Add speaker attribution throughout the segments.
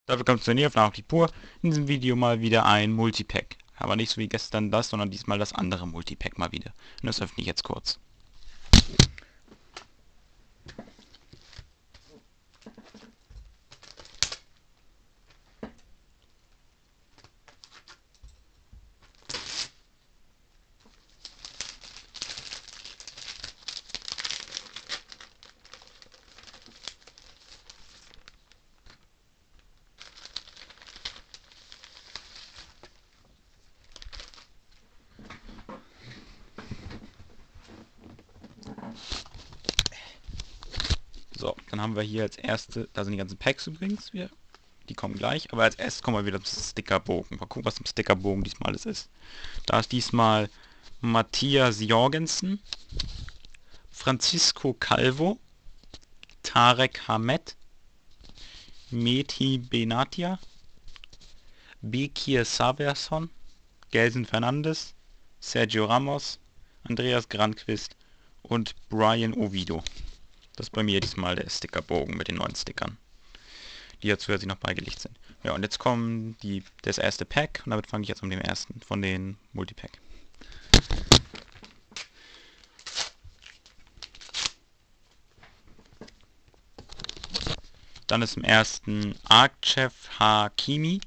Speaker 1: Da willkommen zu der Aufnahme auf die Pur. In diesem Video mal wieder ein Multipack. Aber nicht so wie gestern das, sondern diesmal das andere Multipack mal wieder. Und das öffne ich jetzt kurz. So, dann haben wir hier als erste, da sind die ganzen Packs übrigens wieder. Die kommen gleich, aber als erstes kommen wir wieder zum Stickerbogen. Mal gucken, was im Stickerbogen diesmal alles ist. Da ist diesmal Matthias Jorgensen, Francisco Calvo, Tarek Hamed, Mehdi Benatia, Bekir Saverson, Gelson Fernandes, Sergio Ramos, Andreas Granqvist und Brian Ovido. Das ist bei mir diesmal der Stickerbogen mit den neuen Stickern, die ja zusätzlich noch beigelegt sind. Ja, und jetzt kommt das erste Pack und damit fange ich jetzt mit dem ersten von den Multipack. Dann ist im ersten Akçef Hakimi,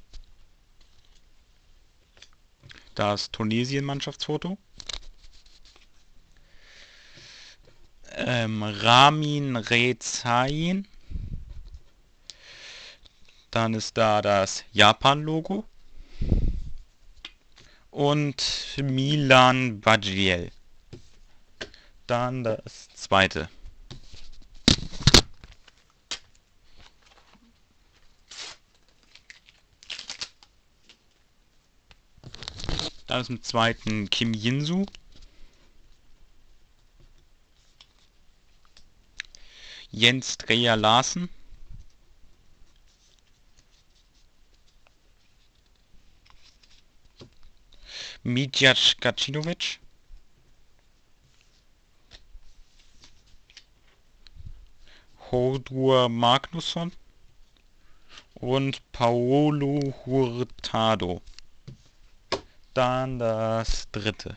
Speaker 1: das Tunesien-Mannschaftsfoto. Ramin Rezain. Dann ist da das Japan-Logo. Und Milan Badjiel. Dann das zweite. Dann ist im zweiten Kim Jinsu. Jens Dreyer Larsen. Midjac Gacinovic. Hordur Magnusson. Und Paolo Hurtado. Dann das dritte.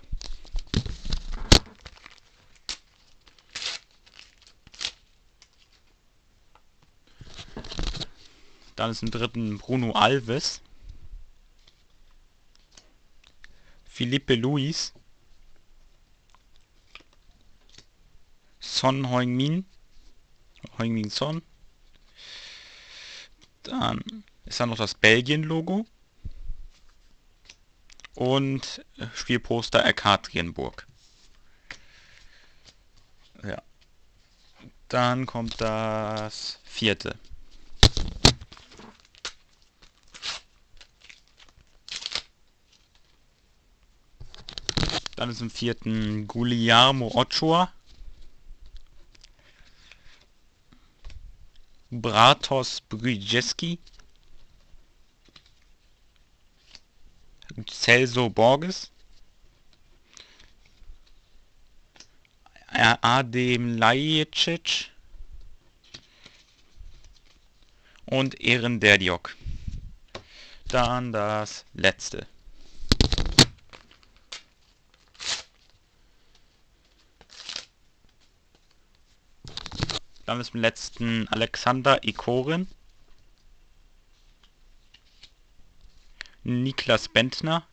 Speaker 1: Dann ist im dritten Bruno Alves, Filipe Luis, Son Heung-min Son. Dann ist da noch das Belgien-Logo und Spielposter Ekaterinburg. Ja. Dann kommt das vierte. Dann ist im vierten Guillermo Ochoa, Bratos Brzezinski, Celso Borges, Adem Lajicic und Eren Derdiok. Dann das letzte. Dann ist im letzten Alexander Ikorin, Niklas Bentner,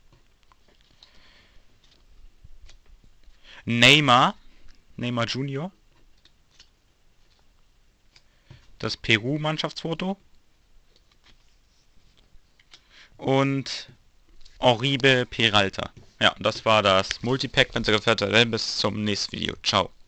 Speaker 1: Neymar Junior, das Peru-Mannschaftsfoto und Oribe Peralta. Ja, das war das Multipack. Wenn es euch gefällt hat, dann bis zum nächsten Video. Ciao.